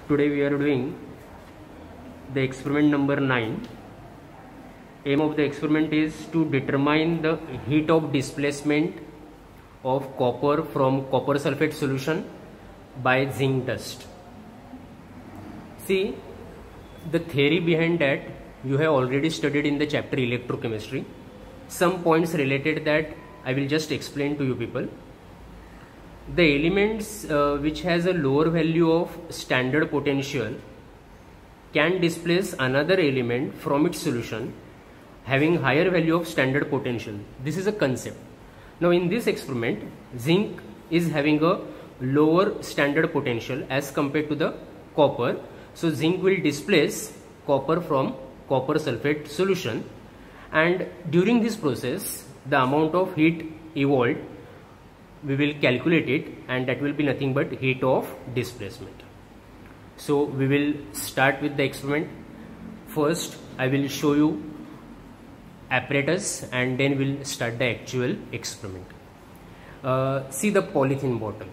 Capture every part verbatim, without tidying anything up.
Today we are doing the experiment number nine. Aim of the experiment is to determine the heat of displacement of copper from copper sulfate solution by zinc dust. See, the theory behind that you have already studied in the chapter electrochemistry. Some points related that I will just explain to you people. The elements uh, which has a lower value of standard potential can displace another element from its solution having higher value of standard potential. This is a concept. Now in this experiment, zinc is having a lower standard potential as compared to the copper. So zinc will displace copper from copper sulfate solution, and during this process the amount of heat evolved, we will calculate it, and that will be nothing but heat of displacement. So we will start with the experiment. First I will show you apparatus and then we'll start the actual experiment. Uh, see the polythene bottle.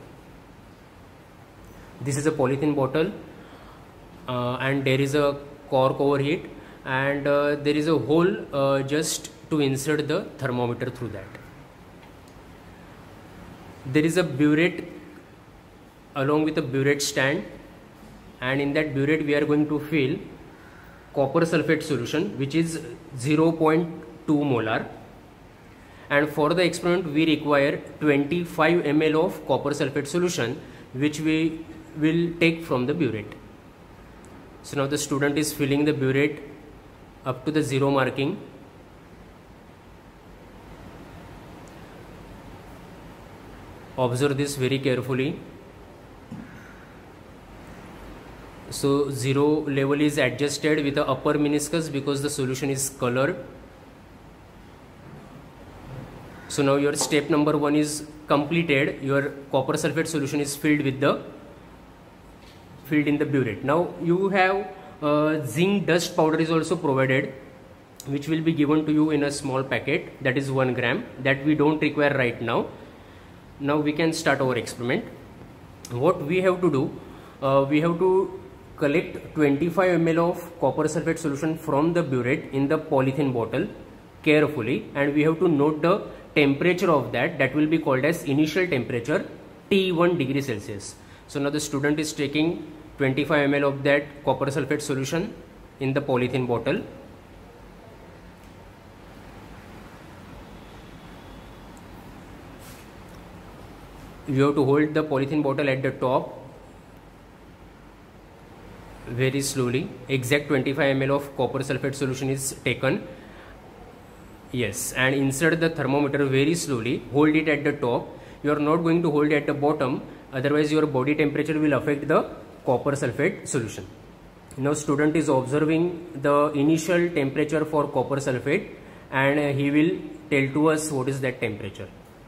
This is a polythene bottle uh, and there is a cork over it, and uh, there is a hole uh, just to insert the thermometer through that. There is a burette along with a burette stand, and in that burette we are going to fill copper sulfate solution which is zero point two molar, and for the experiment we require twenty-five milliliters of copper sulfate solution which we will take from the burette. So now the student is filling the burette up to the zero marking. Observe this very carefully. So zero level is adjusted with the upper meniscus because the solution is colored. So now your step number one is completed. Your copper sulfate solution is filled with the filled in the burette. Now you have uh, zinc dust powder is also provided, which will be given to you in a small packet, that is one gram, that we don't require right now. Now we can start our experiment. What we have to do, uh, we have to collect twenty-five milliliters of copper sulfate solution from the burette in the polythene bottle carefully, and we have to note the temperature of that. That will be called as initial temperature, T one degree Celsius. So now the student is taking twenty-five milliliters of that copper sulfate solution in the polythene bottle. You have to hold the polythene bottle at the top very slowly. Exact twenty-five milliliters of copper sulfate solution is taken. Yes, and insert the thermometer very slowly. Hold it at the top. You are not going to hold it at the bottom, otherwise your body temperature will affect the copper sulfate solution. Now student is observing the initial temperature for copper sulfate, and he will tell to us what is that temperature.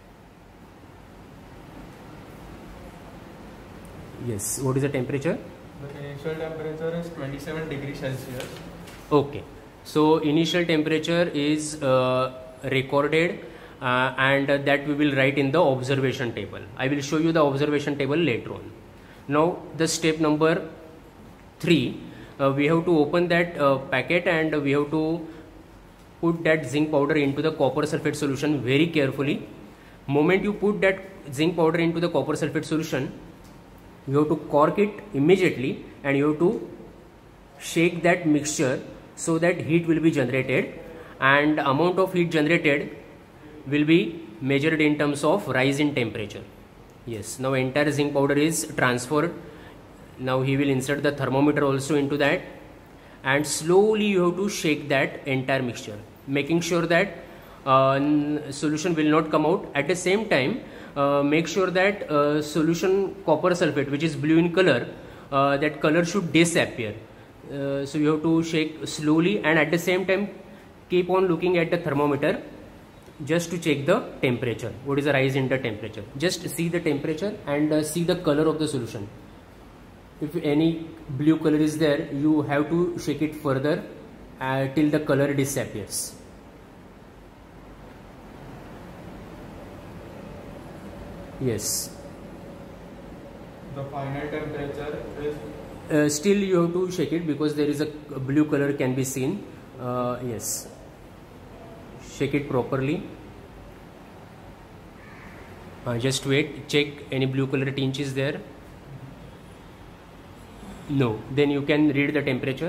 Yes, what is the temperature? The initial temperature is twenty-seven degrees Celsius. Okay, so initial temperature is uh, recorded uh, and uh, that we will write in the observation table. I will show you the observation table later on. Now the step number three, uh, we have to open that uh, packet and we have to put that zinc powder into the copper sulfate solution very carefully. Moment you put that zinc powder into the copper sulfate solution, you have to cork it immediately and you have to shake that mixture so that heat will be generated, and amount of heat generated will be measured in terms of rise in temperature. Yes, now entire zinc powder is transferred. Now he will insert the thermometer also into that, and slowly you have to shake that entire mixture, making sure that uh, solution will not come out. At the same time, Uh, make sure that uh, solution copper sulfate, which is blue in color, uh, that color should disappear. Uh, so you have to shake slowly, and at the same time keep on looking at the thermometer just to check the temperature. What is the rise in the temperature? Just see the temperature and uh, see the color of the solution. If any blue color is there, you have to shake it further uh, till the color disappears. Yes. The final temperature is uh, still you have to shake it because there is a blue color can be seen. Uh, yes, shake it properly. Uh, just wait, check any blue color tinge is there. No, then you can read the temperature.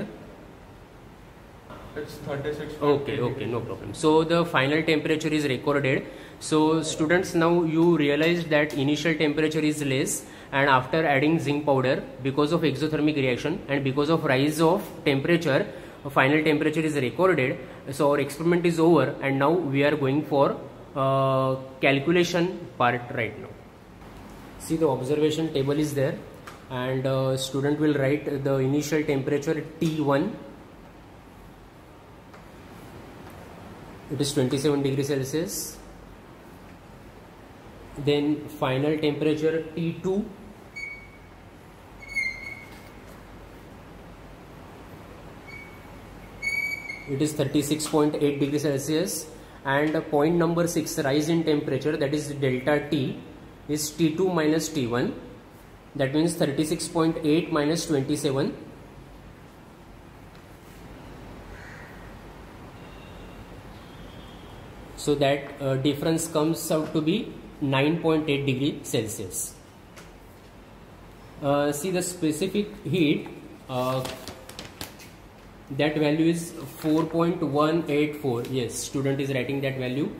It's thirty-six. Okay, okay, no problem. So the final temperature is recorded. So students, now you realize that initial temperature is less, and after adding zinc powder, because of exothermic reaction and because of rise of temperature, final temperature is recorded. So our experiment is over, and now we are going for uh, calculation part right now. See, the observation table is there, and uh, student will write the initial temperature T one. It is twenty-seven degrees Celsius. Then final temperature T two. It is thirty-six point eight degrees Celsius, and point number six, rise in temperature, that is delta T, is T two minus T one. That means thirty-six point eight minus twenty-seven. So that uh, difference comes out to be nine point eight degrees Celsius. Uh, see the specific heat, uh, that value is four point one eight four. Yes, student is writing that value.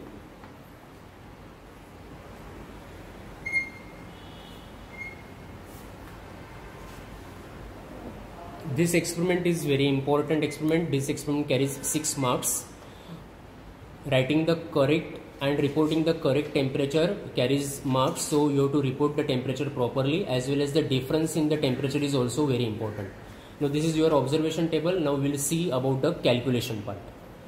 This experiment is very important experiment. This experiment carries six marks. Writing the correct and reporting the correct temperature carries marks, so you have to report the temperature properly, as well as the difference in the temperature is also very important. Now this is your observation table. Now we will see about the calculation part.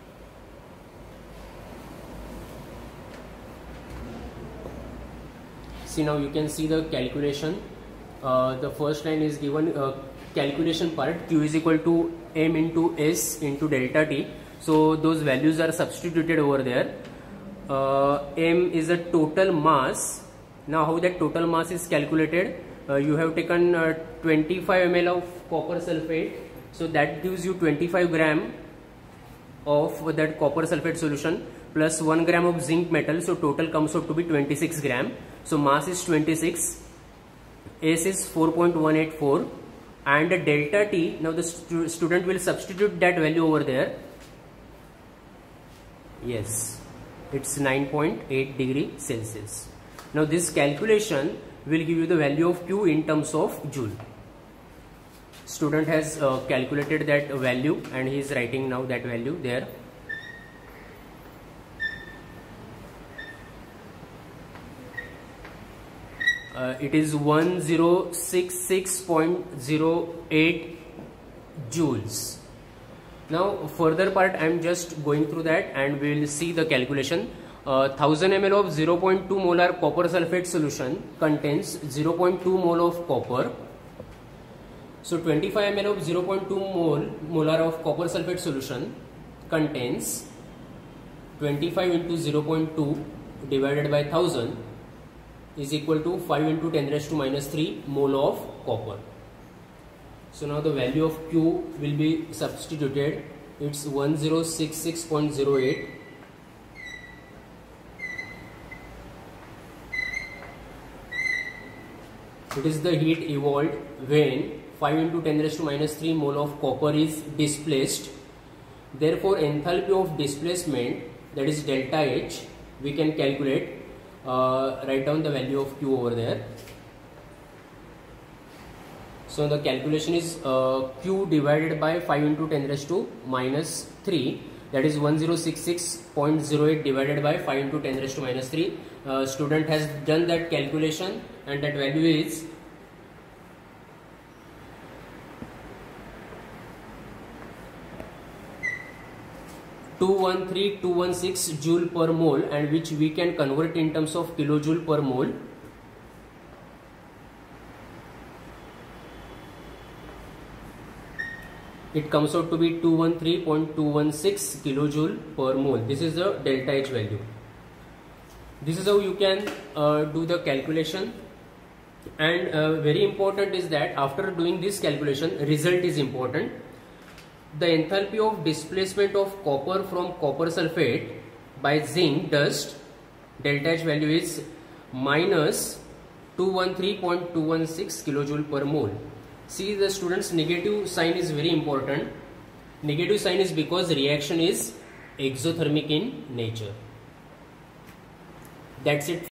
See, now you can see the calculation. Uh, the first line is given uh, calculation part, Q is equal to M into S into delta T. So those values are substituted over there. Uh, M is a total mass. Now how that total mass is calculated? Uh, you have taken uh, twenty-five milliliters of copper sulfate. So that gives you twenty-five gram of that copper sulfate solution plus one gram of zinc metal. So total comes out to be twenty-six gram. So mass is twenty-six. S is four point one eight four. And delta T, now the stu student will substitute that value over there. Yes, it's nine point eight degrees Celsius. Now this calculation will give you the value of Q in terms of joule. Student has uh, calculated that value and he is writing now that value there. Uh, it is one thousand sixty-six point zero eight joules. Now further part I am just going through that and we will see the calculation. Uh, one thousand milliliters of zero point two molar copper sulfate solution contains zero point two mole of copper. So twenty-five milliliters of zero point two mole molar of copper sulfate solution contains twenty-five into zero point two divided by one thousand is equal to five into ten raised to minus three mole of copper. So now the value of Q will be substituted. It's one thousand sixty-six point zero eight. It is the heat evolved when five into ten raised to minus three mole of copper is displaced. Therefore enthalpy of displacement, that is delta H, we can calculate. Uh, write down the value of Q over there. So the calculation is uh, Q divided by five into ten raised to minus three, that is one thousand sixty-six point zero eight divided by five into ten raised to minus three. Uh, student has done that calculation and that value is two hundred thirteen point two one six joule per mole, and which we can convert in terms of kilojoule per mole. It comes out to be two hundred thirteen point two one six kilojoule per mole. This is the delta H value. This is how you can uh, do the calculation. And uh, very important is that after doing this calculation, result is important. The enthalpy of displacement of copper from copper sulfate by zinc dust, delta H value is minus two hundred thirteen point two one six kilojoule per mole. See, the students, negative sign is very important. Negative sign is because reaction is exothermic in nature. That's it.